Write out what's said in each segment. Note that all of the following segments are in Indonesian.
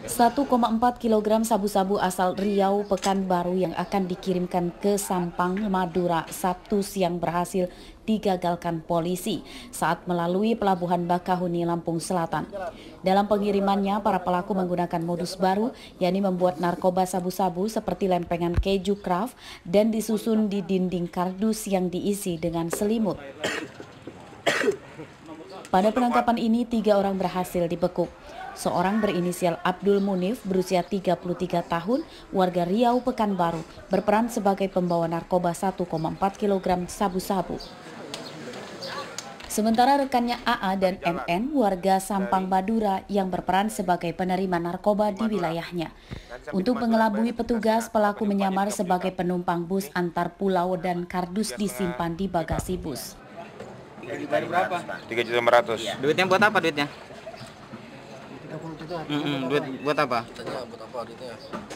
1,4 kg sabu-sabu asal Riau Pekanbaru yang akan dikirimkan ke Sampang, Madura, Sabtu siang berhasil digagalkan polisi saat melalui Pelabuhan Bakahuni, Lampung Selatan. Dalam pengirimannya, para pelaku menggunakan modus baru, yakni membuat narkoba sabu-sabu seperti lempengan keju craft dan disusun di dinding kardus yang diisi dengan selimut. Pada penangkapan ini, 3 orang berhasil dibekuk. Seorang berinisial Abdul Munif berusia 33 tahun, warga Riau Pekanbaru, berperan sebagai pembawa narkoba 1,4 kg sabu-sabu. Sementara rekannya AA dan MN, warga Sampang Madura, yang berperan sebagai penerima narkoba di wilayahnya. Untuk mengelabui petugas, pelaku menyamar sebagai penumpang bus antar pulau dan kardus disimpan di bagasi bus. Berapa? 3.500.000. Duitnya buat apa duitnya? Duit buat apa? Buat apa duitnya?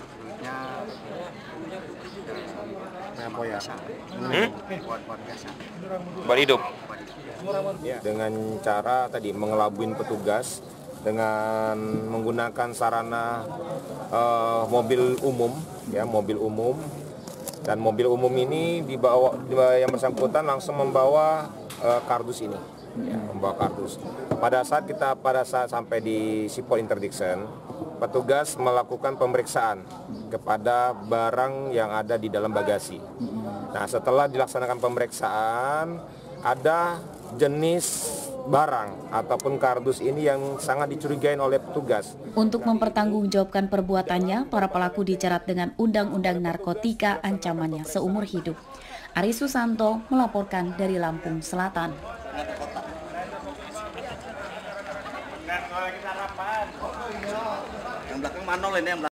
Buat hidup. Dengan cara tadi mengelabuin petugas dengan menggunakan sarana mobil umum, ya, mobil umum. Dan mobil umum ini dibawa, yang bersangkutan langsung membawa kardus ini, ya, membawa kardus. Pada saat sampai di sipol interdiction, petugas melakukan pemeriksaan kepada barang yang ada di dalam bagasi. Nah, setelah dilaksanakan pemeriksaan, ada jenis barang ataupun kardus ini yang sangat dicurigai oleh petugas. Untuk mempertanggungjawabkan perbuatannya, para pelaku dijerat dengan Undang-Undang Narkotika ancamannya seumur hidup. Ari Susanto melaporkan dari Lampung Selatan. Yang belakang manol ini yang